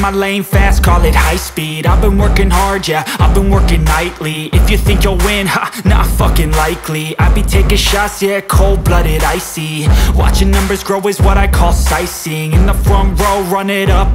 my lane fast, call it high speed. I've been working hard, yeah, I've been working nightly. If you think you'll win, ha, not fucking likely. I be taking shots, yeah, cold-blooded, icy. Watching numbers grow is what I call sightseeing. In the front row, run it up,